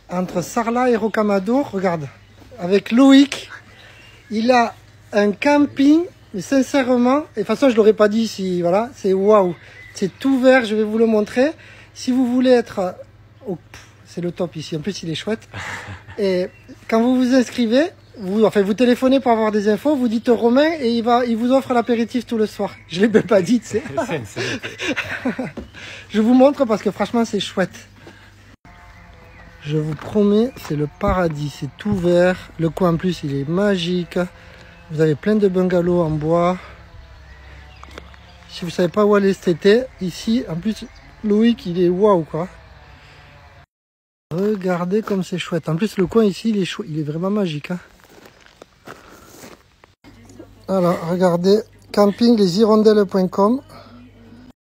entre Sarlat et Rocamadour. Regarde, avec Loïc, il a un camping, mais sincèrement, et de toute façon je l'aurais pas dit si, voilà, c'est waouh, c'est tout vert, je vais vous le montrer. Si vous voulez être, c'est le top ici, en plus il est chouette. Et quand vous vous inscrivez, vous téléphonez pour avoir des infos, vous dites Romain et il vous offre l'apéritif tout le soir. Je l'ai même pas dit, tu sais. Je vous montre parce que franchement c'est chouette. Je vous promets, c'est le paradis, c'est tout vert. Le coin en plus il est magique. Vous avez plein de bungalows en bois. Si vous savez pas où aller cet été, ici en plus Loïc il est waouh quoi. Regardez comme c'est chouette. En plus le coin ici il est vraiment magique. Hein. Alors regardez, campingleshirondelles.com.